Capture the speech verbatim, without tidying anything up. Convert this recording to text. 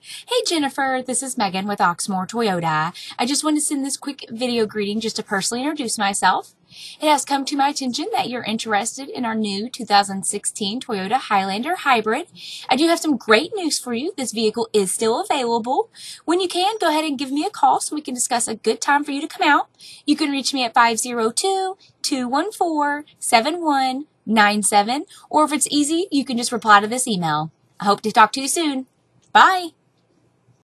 Hey Jennifer, this is Megan with Oxmoor Toyota. I just wanted to send this quick video greeting just to personally introduce myself. It has come to my attention that you're interested in our new two thousand sixteen Toyota Highlander Hybrid. I do have some great news for you. This vehicle is still available. When you can, go ahead and give me a call so we can discuss a good time for you to come out. You can reach me at five zero two, two one four, seven one nine seven, or if it's easy, you can just reply to this email. I hope to talk to you soon. Bye!